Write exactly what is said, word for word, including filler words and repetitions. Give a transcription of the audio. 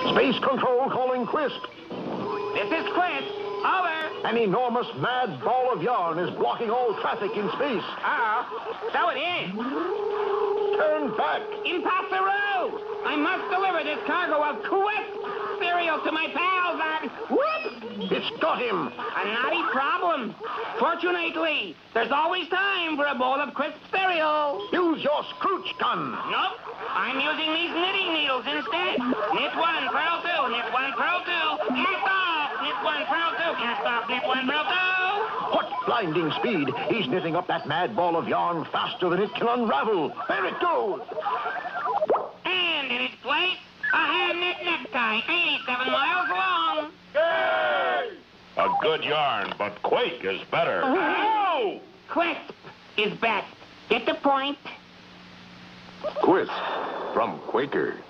Space Control calling Quisp. This is Quake. Over. An enormous mad ball of yarn is blocking all traffic in space. Uh-oh. So it is. Turn back. Impossible! I must deliver this cargo of Quake cereal to my pals on... Whoop! It's got him. A naughty problem. Fortunately, there's always time for a bowl of crisp cereal. Use your scrooch gun. Nope. I'm using these knitting needles instead. Knit one, purl two, knit one, purl two. Cast off! Knit one, purl two. Cast off, knit one, purl two. What blinding speed. He's knitting up that mad ball of yarn faster than it can unravel. There it goes. And in its place, a hand-knit necktie, eighty-seven miles long. Yay! A good yarn, but Quake is better. Oh! Quisp is best. Get the point? Quisp from Quaker.